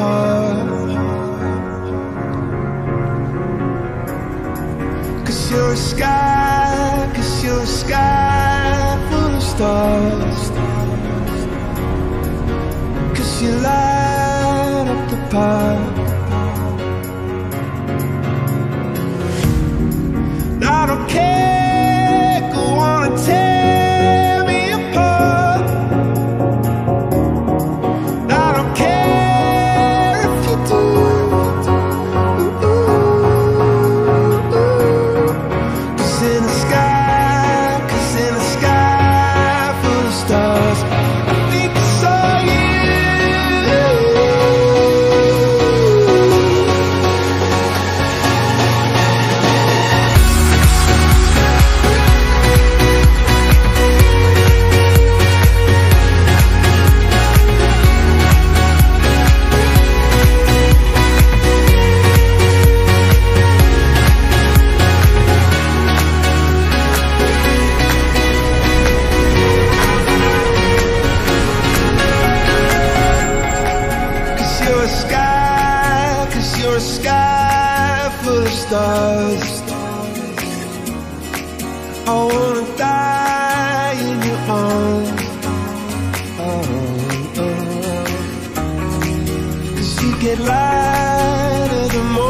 heart. 'Cause you're a sky, 'cause you're a sky full of stars. 'Cause you light up the park. I don't care, go on and tear me apart. I don't care if you do. Cause in the sky full of stars, I think I saw you. You're a sky full of stars. I wanna die in your arms. Oh. 'Cause you get lighter the more